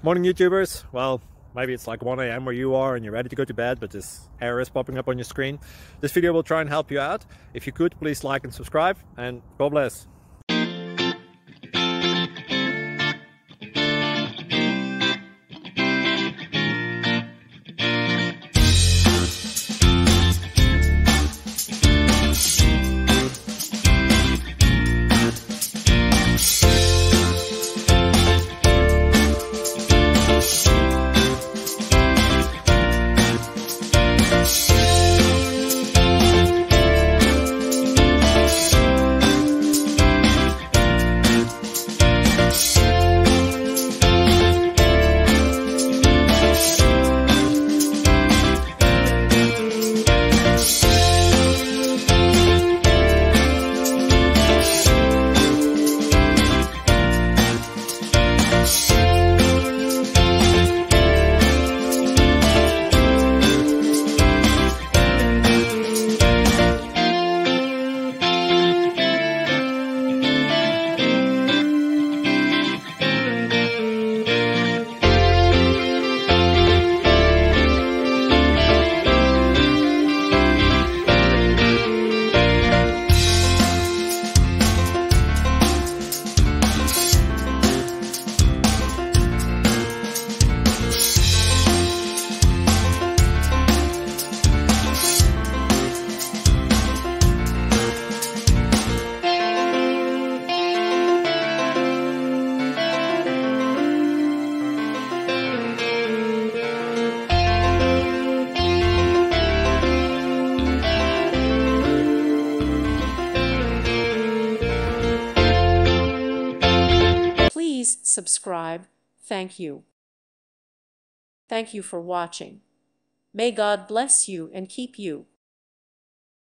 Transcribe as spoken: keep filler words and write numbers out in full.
Morning YouTubers. Well, maybe it's like one A M where you are and you're ready to go to bed, but this error is popping up on your screen. This video will try and help you out. If you could, please like and subscribe, and God bless. Please subscribe. Thank you. Thank you for watching. May God bless you and keep you.